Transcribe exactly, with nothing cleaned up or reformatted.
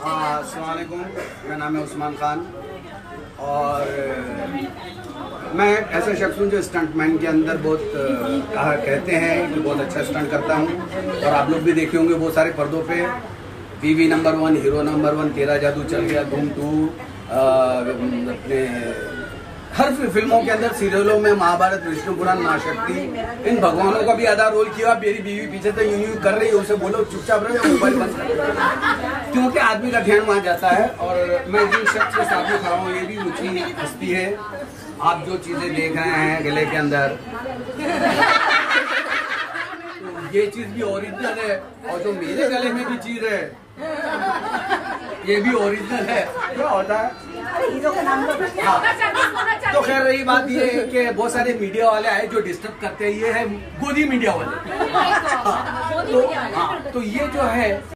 अस्सलाम वालेकुम, मेरा नाम है उस्मान खान और मैं ऐसा शख्स हूँ जो स्टंटमैन के अंदर बहुत कहा कहते हैं कि बहुत अच्छा स्टंट करता हूँ। और आप लोग भी देखे होंगे बहुत सारे पर्दों पे, TV number one, hero number one, तेरा जादू चल गया, धूम टू, अपने हर फिल्मों के अंदर, सीरियलों में महाभारत, विष्णु पुराण, माँ शक्ति, इन भगवानों का भी आधा रोल किया। मेरी बीवी पीछे से यूं यूं कर रही है, उसे बोलो चुपचाप रहो, मोबाइल बंद कर, क्योंकि आदमी का ध्यान वहां जाता है। और मैं जिन शख्स के साथ में खड़ा हूँ ये भी ऊंची हस्ती है। आप जो चीजें देख रहे हैं गले के अंदर, तो ये चीज भी ओरिजिनल है, और जो मेरे गले में भी चीज है ये भी ओरिजिनल है। क्या होता है? हाँ। तो खैर रही बात ये है कि बहुत सारे मीडिया वाले आए जो डिस्टर्ब करते हैं, ये है गोदी मीडिया वाले। हाँ। तो, हाँ, तो ये जो है